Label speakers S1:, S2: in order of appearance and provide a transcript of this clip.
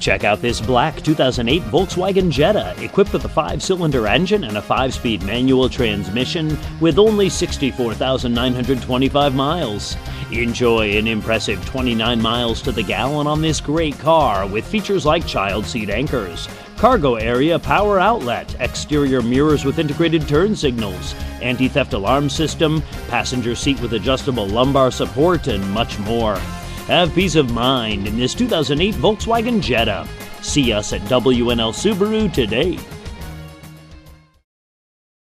S1: Check out this black 2008 Volkswagen Jetta, equipped with a 5-cylinder engine and a 5-speed manual transmission with only 64,925 miles. Enjoy an impressive 29 miles to the gallon on this great car with features like child seat anchors, cargo area power outlet, exterior mirrors with integrated turn signals, anti-theft alarm system, passenger seat with adjustable lumbar support, and much more. Have peace of mind in this 2008 Volkswagen Jetta. See us at W L Subaru today.